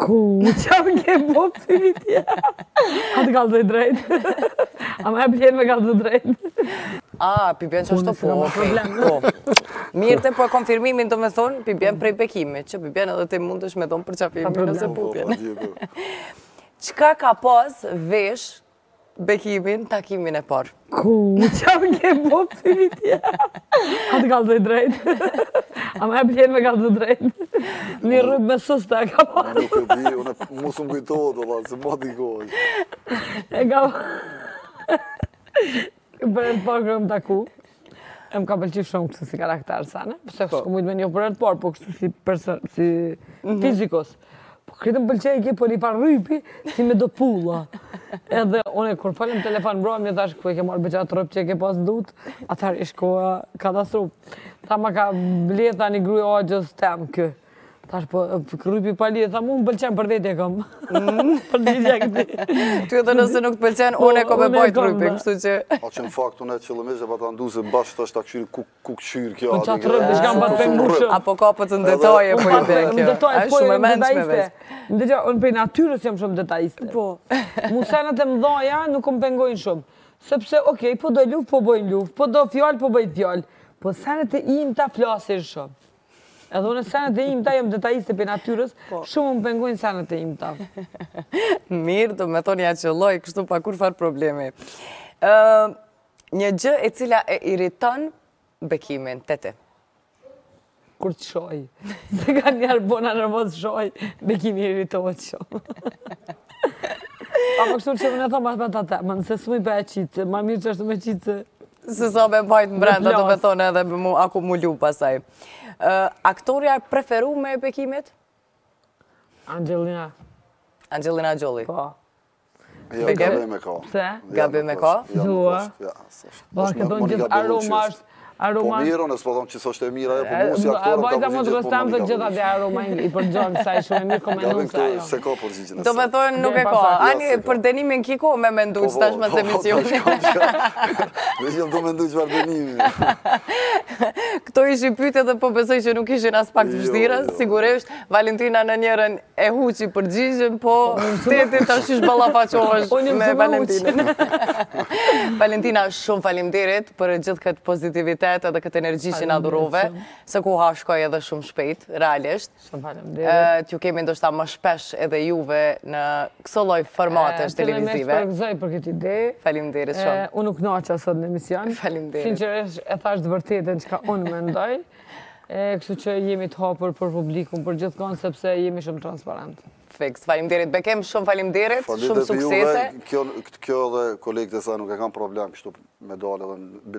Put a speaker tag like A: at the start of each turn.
A: Ku, që më ke po pyetje? A të kallëzoj drejt? A më e pëlqen me kallëzoj drejt?
B: Pibjen që është të po. Mirë të po konfirmimin të me thonë, pibjen prej bekimit, që pibjen edhe të mund është me thonë për qafimin nëse pupjen. Qka ka pas vesh bekimin takimin e parë?
A: Ku, që më ke po pyetje? A të kallëzoj drejt? A më e pëlqen me kallëzoj drejt? Një rrëb me susta e ka parë.
C: Nuk e di, unë mos më kujtohet, se ma t'i goj.
A: E ka për e të parë kërë më taku, e më ka pëlqy shumë kështu si karakter sane, pëse s'ku mujtë me një për e të parë, po kështu si fizikos. Po këtë më pëlqej ke po një par rrypi, si me do pulla. Edhe unë kur falem telefon mbrohem një thash ku e ke marrë beqat rëp që e ke pas dut, atëherë ish koha katastrof. Tha ma ka bletha një gruj agjës tem kë. Thash po rrypi pa lidhje, tha mu më pëlqen për vete kam. Për lidhja këti.
B: Ty edhe nëse nuk të pëlqen, unë e ko me bajt rrypi, kështu që...
C: A që në fakt unë e qëllëmish e pa ta ndu se bashkë të është ta këshyri ku këshyri kjo.
A: Po qatë rrypi shkam pa të pengu shumë.
B: Apo ka për të në detaje po i dhe kjo. A shumë e mençme veç.
A: Ndëgja, unë prej natyrës jam shumë detajiste.
B: Po.
A: Musenët e mdhaja nuk më pengojnë shumë. Sepse, okej, po do luft, po bojnë luft, po do fjallë, po bëjt fjallë. Po senet e im ta flasin shumë. Edhe unë senet e im ta jem detajiste për natyrës, shumë më pengojnë senet e im ta.
B: Mirë, do me thonë ja që loj, kështu pa kur farë problemi. Një gjë e cila e iriton bekimin, tete.
A: Kur të shoj. Se ka njerë bona nërmos shoj, bekimi iritohet shumë. Pa më kështu që më në thonë ma ta temën, se s'mu i be e qitë, ma mirë që është me qitë.
B: Se sa me bajt më brenda, do me thonë edhe aku mu lu pasaj. Aktoria preferu me bekimit?
A: Angelina.
B: Angelina Jolie.
A: Po.
C: Ja, gabe me ka.
A: Pse?
B: Gabe me ka?
A: Dua. Ba, këtë në gjithë aromash.
C: Po mirë, nësë po thonë që s'është e mira, po mu si aktorën
A: ka përgjigjet po Rostam të gjitha dhe aroma i përgjojnë, sa i shumë e mirë komendun se ajo.
C: Se ka përgjigjen e
B: do me thonë nuk e ka. Ani për denimin kiko me mendu që tash mas emisioni.
C: Dhe që jam të mendu që për denimi.
B: Këto ishi pyte dhe po besoj që nuk ishin as pak të vështira, sigurisht Valentina në njerën e huqi përgjigjen, po teti tash ish ballafaqohesh me Valentina. Valentina, shumë faleminderit për gjithë këtë pozitivitet edhe këtë energji që na dhurove, se ku ha shkoj edhe shumë shpejt, realisht.
A: Shumë faleminderit.
B: T'ju kemi ndoshta më shpesh edhe juve në këso lloj formatesh televizive.
A: Të përgëzoj për këtë ide.
B: Faleminderit shumë.
A: Unë nuk naqa sot në emision.
B: Faleminderit.
A: Sinqerisht e thash të vërtetën çka unë mendoj. Kështu që jemi të hapur për publikun, për gjithkohon, sepse jemi shumë transparent.
B: Fiks, faleminderit Bekem, shumë faleminderit, shumë suksese.
C: Kjo dhe kolegët e sa nuk e kam problem kështu me dalë edhe